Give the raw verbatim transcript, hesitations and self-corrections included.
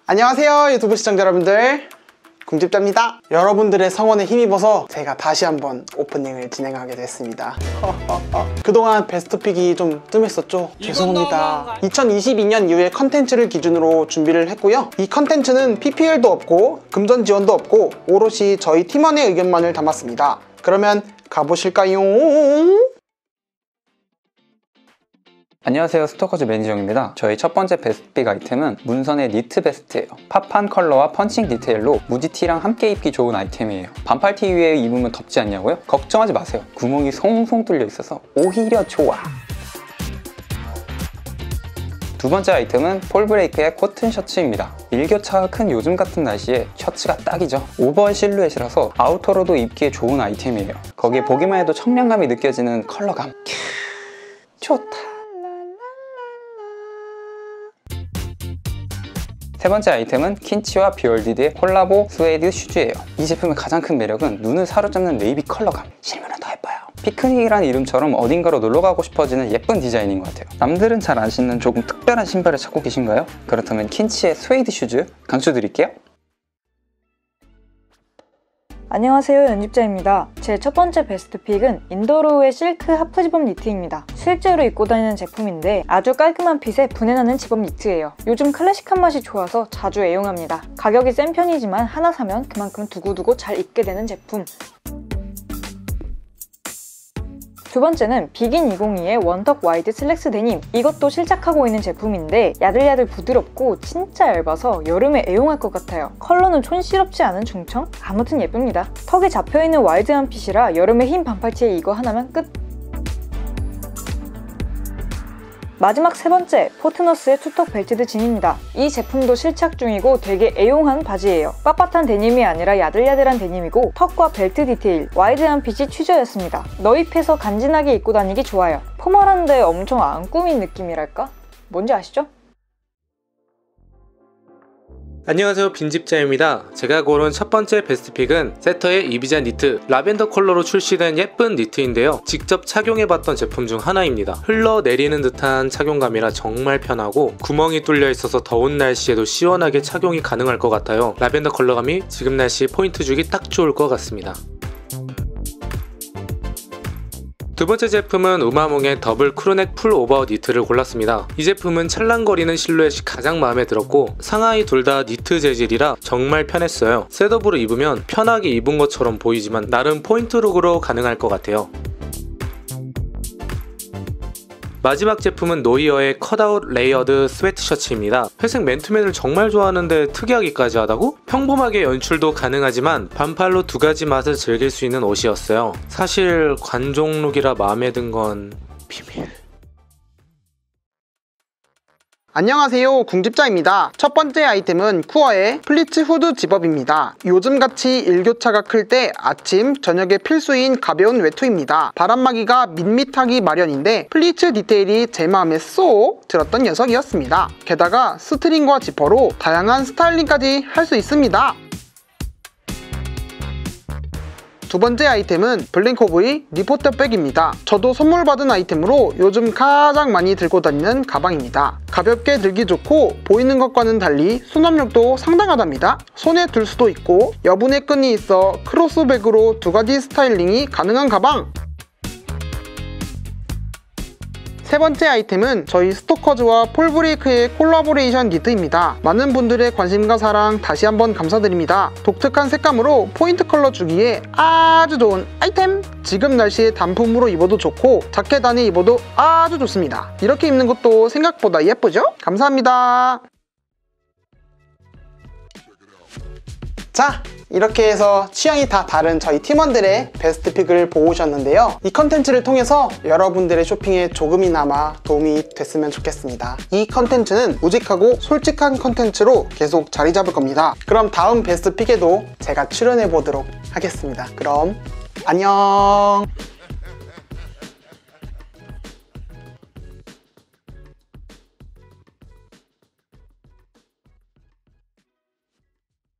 안녕하세요 유튜브 시청자 여러분들, 궁집자입니다. 여러분들의 성원에 힘입어서 제가 다시 한번 오프닝을 진행하게 됐습니다. 그동안 베스트픽이 좀 뜸했었죠? 죄송합니다. 이천이십이 년 이후의 컨텐츠를 기준으로 준비를 했고요. 이 컨텐츠는 피피엘도 없고 금전 지원도 없고 오롯이 저희 팀원의 의견만을 담았습니다. 그러면 가보실까요? 안녕하세요, 스토커즈 매니저입니다. 저희 첫 번째 베스트픽 아이템은 문선의 니트 베스트예요. 팝한 컬러와 펀칭 디테일로 무지티랑 함께 입기 좋은 아이템이에요. 반팔티 위에 입으면 덥지 않냐고요? 걱정하지 마세요. 구멍이 송송 뚫려 있어서 오히려 좋아. 두 번째 아이템은 폴브레이크의 코튼 셔츠입니다. 일교차가 큰 요즘 같은 날씨에 셔츠가 딱이죠. 오버한 실루엣이라서 아우터로도 입기에 좋은 아이템이에요. 거기에 보기만 해도 청량감이 느껴지는 컬러감. 캬, 좋다. 세 번째 아이템은 킨치와 비올디드의 콜라보 스웨이드 슈즈예요. 이 제품의 가장 큰 매력은 눈을 사로잡는 네이비 컬러감. 실물은 더 예뻐요. 피크닉이라는 이름처럼 어딘가로 놀러가고 싶어지는 예쁜 디자인인 것 같아요. 남들은 잘 안 신는 조금 특별한 신발을 찾고 계신가요? 그렇다면 킨치의 스웨이드 슈즈 강추드릴게요. 안녕하세요, 연집자입니다. 제 첫 번째 베스트픽은 인더로우의 실크 하프 집업 니트입니다. 실제로 입고 다니는 제품인데 아주 깔끔한 핏에 분해나는 집업 니트예요. 요즘 클래식한 맛이 좋아서 자주 애용합니다. 가격이 센 편이지만 하나 사면 그만큼 두고두고 잘 입게 되는 제품. 두 번째는 비긴 이백이의 원턱 와이드 슬랙스 데님. 이것도 실착하고 있는 제품인데 야들야들 부드럽고 진짜 얇아서 여름에 애용할 것 같아요. 컬러는 촌스럽지 않은 중청? 아무튼 예쁩니다. 턱이 잡혀있는 와이드한 핏이라 여름에 흰 반팔티에 이거 하나면 끝! 마지막 세 번째, 포트너스의 투턱 벨티드 진입니다. 이 제품도 실착 중이고 되게 애용한 바지예요. 빳빳한 데님이 아니라 야들야들한 데님이고 턱과 벨트 디테일, 와이드한 핏이 취저였습니다. 너입해서 간지나게 입고 다니기 좋아요. 포멀한데 엄청 안 꾸민 느낌이랄까? 뭔지 아시죠? 안녕하세요, 빈집자입니다. 제가 고른 첫 번째 베스트픽은 세터의 이비자 니트 라벤더 컬러로 출시된 예쁜 니트인데요. 직접 착용해봤던 제품 중 하나입니다. 흘러내리는 듯한 착용감이라 정말 편하고 구멍이 뚫려 있어서 더운 날씨에도 시원하게 착용이 가능할 것 같아요. 라벤더 컬러감이 지금 날씨에 포인트 주기 딱 좋을 것 같습니다. 두 번째 제품은 우마몽의 더블 크루넥 풀오버 니트를 골랐습니다. 이 제품은 찰랑거리는 실루엣이 가장 마음에 들었고 상하이 둘 다 니트 재질이라 정말 편했어요. 셋업으로 입으면 편하게 입은 것처럼 보이지만 나름 포인트 룩으로 가능할 것 같아요. 마지막 제품은 노이어의 컷아웃 레이어드 스웨트 셔츠입니다. 회색 맨투맨을 정말 좋아하는데 특이하기까지 하다고? 평범하게 연출도 가능하지만 반팔로 두 가지 맛을 즐길 수 있는 옷이었어요. 사실 관종 룩이라 마음에 든 건 비밀. 안녕하세요, 궁집자입니다. 첫 번째 아이템은 쿠어의 플리츠 후드 집업입니다. 요즘같이 일교차가 클 때 아침, 저녁에 필수인 가벼운 외투입니다. 바람막이가 밋밋하기 마련인데 플리츠 디테일이 제 마음에 쏙 들었던 녀석이었습니다. 게다가 스트링과 지퍼로 다양한 스타일링까지 할 수 있습니다. 두 번째 아이템은 블랭코브의 리포터 백입니다. 저도 선물 받은 아이템으로 요즘 가장 많이 들고 다니는 가방입니다. 가볍게 들기 좋고 보이는 것과는 달리 수납력도 상당하답니다. 손에 들 수도 있고 여분의 끈이 있어 크로스백으로 두 가지 스타일링이 가능한 가방! 세 번째 아이템은 저희 스토커즈와 폴브레이크의 콜라보레이션 니트입니다. 많은 분들의 관심과 사랑 다시 한번 감사드립니다. 독특한 색감으로 포인트 컬러 주기에 아주 좋은 아이템! 지금 날씨에 단품으로 입어도 좋고 자켓 안에 입어도 아주 좋습니다. 이렇게 입는 것도 생각보다 예쁘죠? 감사합니다. 자, 이렇게 해서 취향이 다 다른 저희 팀원들의 베스트픽을 보고 오셨는데요. 이 컨텐츠를 통해서 여러분들의 쇼핑에 조금이나마 도움이 됐으면 좋겠습니다. 이 컨텐츠는 우직하고 솔직한 컨텐츠로 계속 자리 잡을 겁니다. 그럼 다음 베스트픽에도 제가 출연해 보도록 하겠습니다. 그럼 안녕.